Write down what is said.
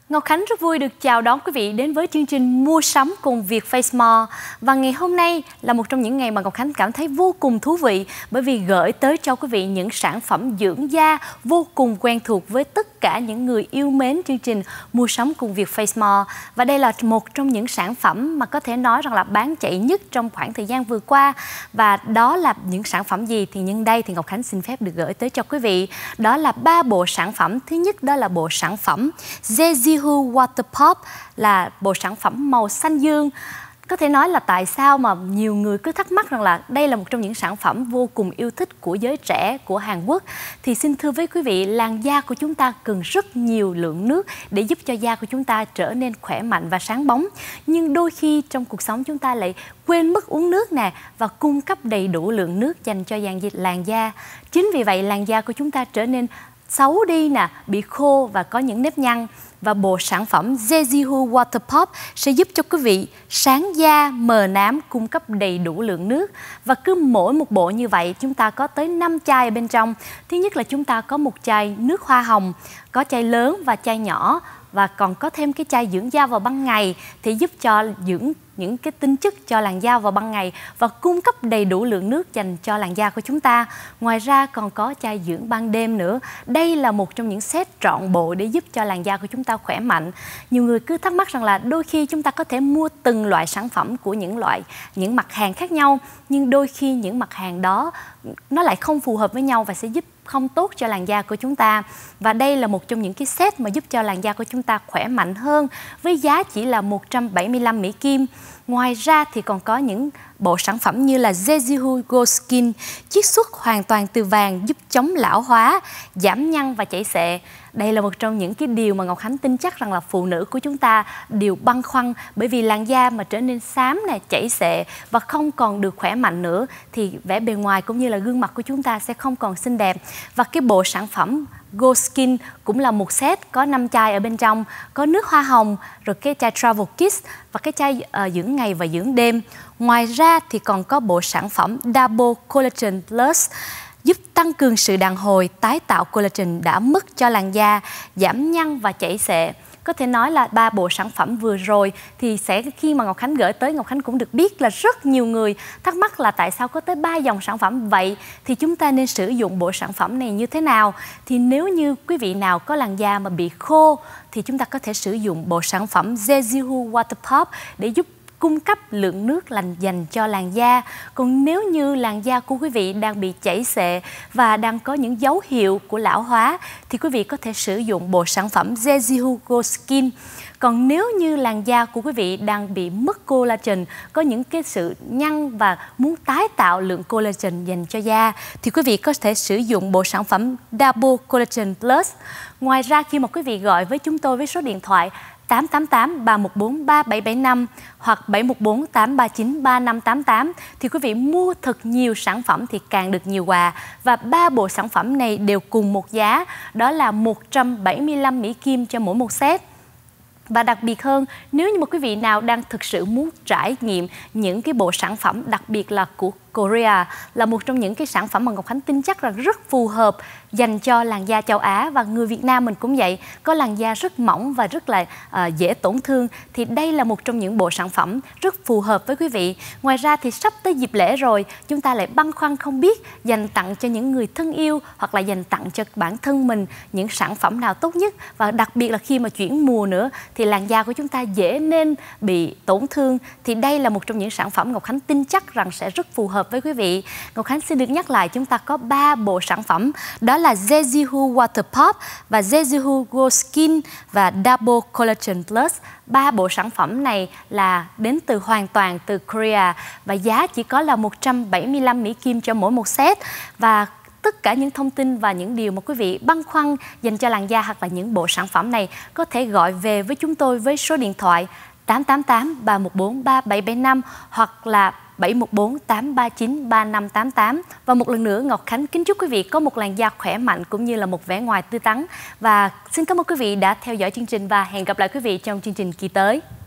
Ngọc Khánh rất vui được chào đón quý vị đến với chương trình Mua sắm cùng Vietfacemore. Và ngày hôm nay là một trong những ngày mà Ngọc Khánh cảm thấy vô cùng thú vị bởi vì gửi tới cho quý vị những sản phẩm dưỡng da vô cùng quen thuộc với tất cả những người yêu mến chương trình Mua sắm cùng Vietfacemore. Và đây là một trong những sản phẩm mà có thể nói rằng là bán chạy nhất trong khoảng thời gian vừa qua. Và đó là những sản phẩm gì thì nhân đây thì Ngọc Khánh xin phép được gửi tới cho quý vị. Đó là 3 bộ sản phẩm. Thứ nhất đó là bộ sản phẩm Jeju Water Pop, là bộ sản phẩm màu xanh dương. Có thể nói là tại sao mà nhiều người cứ thắc mắc rằng là đây là một trong những sản phẩm vô cùng yêu thích của giới trẻ của Hàn Quốc. Thì xin thưa với quý vị, làn da của chúng ta cần rất nhiều lượng nước để giúp cho da của chúng ta trở nên khỏe mạnh và sáng bóng. Nhưng đôi khi trong cuộc sống chúng ta lại quên mất uống nước nè và cung cấp đầy đủ lượng nước dành cho làn da. Chính vì vậy làn da của chúng ta trở nên xấu đi nè, bị khô và có những nếp nhăn. Và bộ sản phẩm Jeju Water Pop sẽ giúp cho quý vị sáng da, mờ nám, cung cấp đầy đủ lượng nước. Và cứ mỗi một bộ như vậy chúng ta có tới 5 chai ở bên trong. Thứ nhất là chúng ta có một chai nước hoa hồng, có chai lớn và chai nhỏ. Và còn có thêm cái chai dưỡng da vào ban ngày thì giúp cho dưỡng những cái tinh chất cho làn da vào ban ngày và cung cấp đầy đủ lượng nước dành cho làn da của chúng ta. Ngoài ra còn có chai dưỡng ban đêm nữa. Đây là một trong những set trọn bộ để giúp cho làn da của chúng ta khỏe mạnh. Nhiều người cứ thắc mắc rằng là đôi khi chúng ta có thể mua từng loại sản phẩm của những mặt hàng khác nhau, nhưng đôi khi những mặt hàng đó nó lại không phù hợp với nhau và sẽ giúp không tốt cho làn da của chúng ta. Và đây là một trong những cái set mà giúp cho làn da của chúng ta khỏe mạnh hơn với giá chỉ là 175 Mỹ Kim. Ngoài ra thì còn có những bộ sản phẩm như là Jeju Gold Skin, chiết xuất hoàn toàn từ vàng giúp chống lão hóa, giảm nhăn và chảy xệ. Đây là một trong những cái điều mà Ngọc Khánh tin chắc rằng là phụ nữ của chúng ta đều băn khoăn, bởi vì làn da mà trở nên xám nè, chảy xệ và không còn được khỏe mạnh nữa thì vẻ bề ngoài cũng như là gương mặt của chúng ta sẽ không còn xinh đẹp. Và cái bộ sản phẩm Gold Skin cũng là một set có 5 chai ở bên trong, có nước hoa hồng, rồi cái chai Travel Kiss và cái chai dưỡng ngày và dưỡng đêm. Ngoài ra thì còn có bộ sản phẩm Double Collagen Plus, giúp tăng cường sự đàn hồi, tái tạo collagen đã mất cho làn da, giảm nhăn và chảy xệ. Có thể nói là 3 bộ sản phẩm vừa rồi thì khi mà Ngọc Khánh gửi tới, Ngọc Khánh cũng được biết là rất nhiều người thắc mắc là tại sao có tới 3 dòng sản phẩm vậy, thì chúng ta nên sử dụng bộ sản phẩm này như thế nào. Thì nếu như quý vị nào có làn da mà bị khô thì chúng ta có thể sử dụng bộ sản phẩm Jeju Water Pop để giúp cung cấp lượng nước dành cho làn da. Còn nếu như làn da của quý vị đang bị chảy xệ và đang có những dấu hiệu của lão hóa thì quý vị có thể sử dụng bộ sản phẩm Jeju Gold Skin. Còn nếu như làn da của quý vị đang bị mất collagen, có những cái sự nhăn và muốn tái tạo lượng collagen dành cho da thì quý vị có thể sử dụng bộ sản phẩm Double Collagen Plus. Ngoài ra khi mà quý vị gọi với chúng tôi với số điện thoại 888 314 3775 hoặc 714 839 3588 thì quý vị mua thật nhiều sản phẩm thì càng được nhiều quà. Và 3 bộ sản phẩm này đều cùng một giá, đó là 175 Mỹ Kim cho mỗi một set. Và đặc biệt hơn, nếu như một quý vị nào đang thực sự muốn trải nghiệm những cái bộ sản phẩm đặc biệt là của Korea, là một trong những cái sản phẩm mà Ngọc Khánh tin chắc rằng rất phù hợp dành cho làn da châu Á, và người Việt Nam mình cũng vậy, có làn da rất mỏng và rất là dễ tổn thương, thì đây là một trong những bộ sản phẩm rất phù hợp với quý vị. Ngoài ra thì sắp tới dịp lễ rồi, chúng ta lại băn khoăn không biết dành tặng cho những người thân yêu hoặc là dành tặng cho bản thân mình những sản phẩm nào tốt nhất. Và đặc biệt là khi mà chuyển mùa nữa thì làn da của chúng ta dễ nên bị tổn thương, thì đây là một trong những sản phẩm Ngọc Khánh tin chắc rằng sẽ rất phù hợp với quý vị. Ngọc Khánh xin được nhắc lại, chúng ta có 3 bộ sản phẩm, đó là Jeju Water Pop và Jeju Gold Skin và Double Collagen Plus. 3 bộ sản phẩm này là đến hoàn toàn từ Korea và giá chỉ có là 175 Mỹ Kim cho mỗi một set. Và tất cả những thông tin và những điều mà quý vị băn khoăn dành cho làn da hoặc là những bộ sản phẩm này có thể gọi về với chúng tôi với số điện thoại 888 314 3775 hoặc là 714 839 3588. Và một lần nữa Ngọc Khánh kính chúc quý vị có một làn da khỏe mạnh cũng như là một vẻ ngoài tươi tắn. Và xin cảm ơn quý vị đã theo dõi chương trình và hẹn gặp lại quý vị trong chương trình kỳ tới.